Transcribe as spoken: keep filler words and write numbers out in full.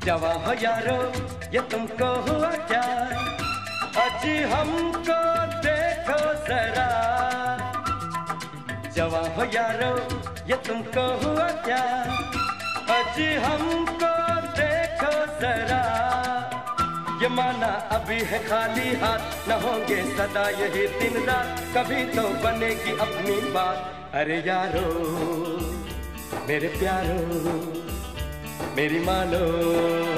जवां हो यारो ये तुमको हुआ क्या, अजी हमको देखो जरा। जवां हो यारो ये तुमको हुआ क्या, अजी हमको देखो जरा। ये माना अभी है खाली हाथ, न होंगे सदा यही दिन रात, कभी तो बनेगी अपनी बात। अरे यारो मेरे प्यारो मेरी मानो।